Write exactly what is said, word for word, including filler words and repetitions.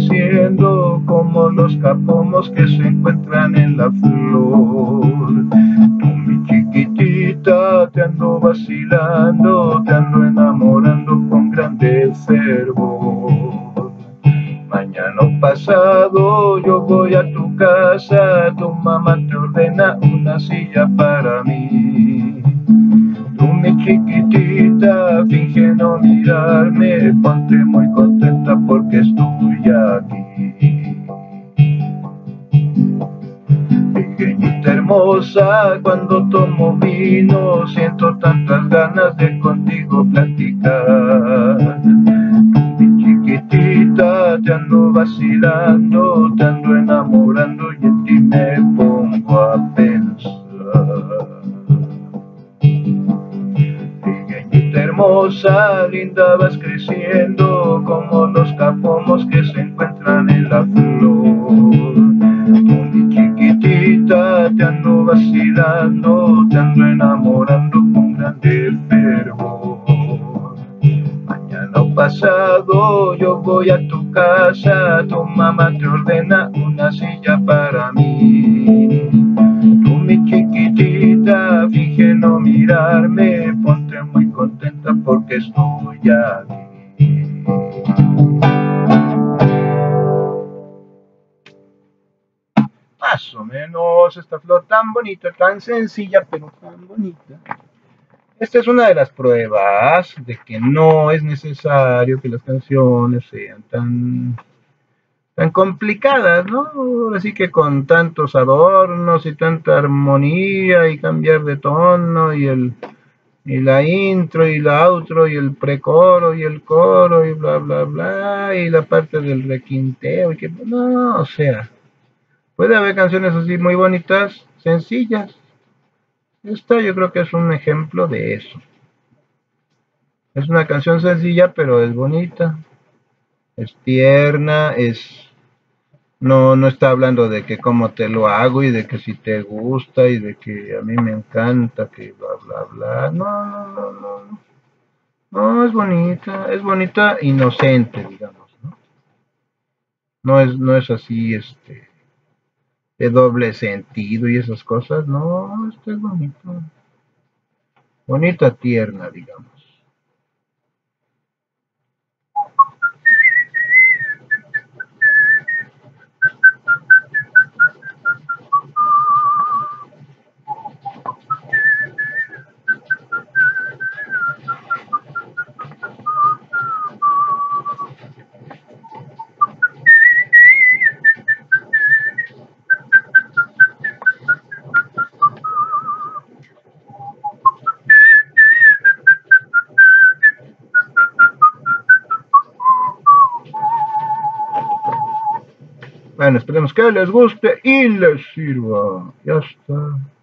creciendo como los capomos que se encuentran en la flor. Tú, mi chiquitita, te ando vacilando, te ando enamorando con grande fervor. Mañana o pasado yo voy a tu casa, tu mamá te ordena una silla para mí. Tú, mi chiquitita, finge no mirarme, ponte muy contenta porque estoy aquí. Pequeñita hermosa, cuando tomo vino, siento tantas ganas de contigo platicar. Tú, mi chiquitita, te ando vacilando, te ando enamorando y en ti me pongo a pensar. Pequeñita hermosa, linda, vas creciendo como los capomos que se encuentran en la flor. Tú, mi chiquitita, te ando vacilando, te ando enamorando con grande fervor. Mañana o pasado yo voy a tu casa, tu mamá te ordena una silla para mí. Tú, mi chiquitita, finge no mirarme, ponte muy contenta porque estoy aquí. Más o menos esta flor tan bonita, tan sencilla, pero tan bonita. Esta es una de las pruebas de que no es necesario que las canciones sean tan, tan complicadas, ¿no? Así que con tantos adornos y tanta armonía y cambiar de tono y el y la intro y la outro y el precoro y el coro y bla bla bla y la parte del requinteo y que no, o sea, puede haber canciones así muy bonitas, sencillas. Esta yo creo que es un ejemplo de eso. Es una canción sencilla, pero es bonita, es tierna, es no, no está hablando de que cómo te lo hago y de que si te gusta y de que a mí me encanta, que bla bla bla. No, no, no, no. No, es bonita, es bonita, inocente, digamos, ¿no? No es, no es así, este, de doble sentido y esas cosas. No, esto es bonito. Bonita, tierna, digamos. Bueno, esperemos que les guste y les sirva. Ya está.